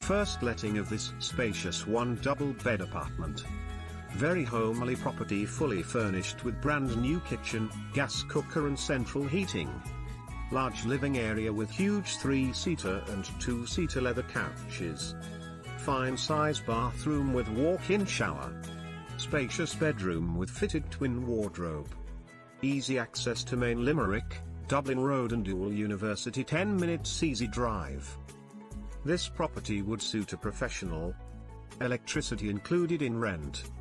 First letting of this spacious one double bed apartment. Very homely property, fully furnished with brand new kitchen, gas cooker and central heating. Large living area with huge 3-seater and 2-seater leather couches. Fine size bathroom with walk-in shower. Spacious bedroom with fitted twin wardrobe. Easy access to main Limerick, Dublin Road and Dual University, 10 minutes easy drive. This property would suit a professional. Electricity included in rent.